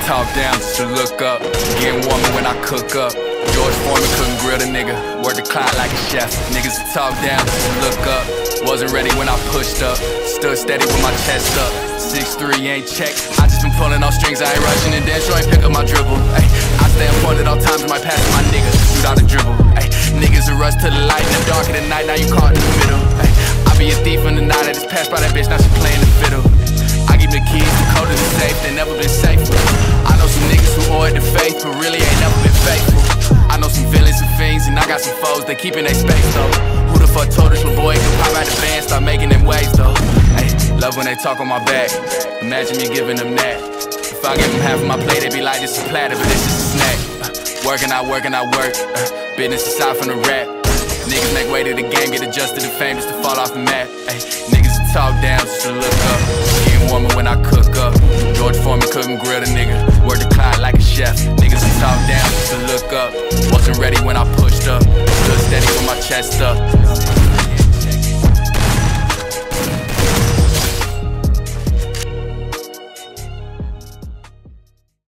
talk down just to look up. Getting warmer when I cook up. George Foreman couldn't grill the nigga. Work the clock like a chef. Niggas talk down just to look up. Wasn't ready when I pushed up. Stood steady with my chest up. 6'3" ain't checked. I just been pulling off strings. I ain't rushing and then sure ain't pick up my dribble. Ay, I stay on point at all times. Might pass my nigga shoot out a dribble. Ay, niggas a rush to the light in the dark of the night. Now you caught in the middle. Ay, I be a thief in the night. I just passed by that bitch. Now she playing the fiddle. I give the keys, the code to the safe. They never been safer. I know some niggas who owe it to faith, but really ain't never been faithful. I know some villains and fiends, and I got some foes. They keeping their space though. Who the fuck told us when boy could pop out the band, start making them waves though? Ay, love when they talk on my back. Imagine me giving them that. If I give them half of my plate, they be like, this is a platter, but this is a snack. Working, I work. Business aside from the rap. Niggas make way to the game, get adjusted to fame just to fall off the map. Ay, niggas talk down just to look up. Getting warmer when I cook up. George Foreman couldn't grill the nigga. Work the clock like a chef. Niggas talk down just to look up. Wasn't ready when I pushed up. Stood steady with my chest up.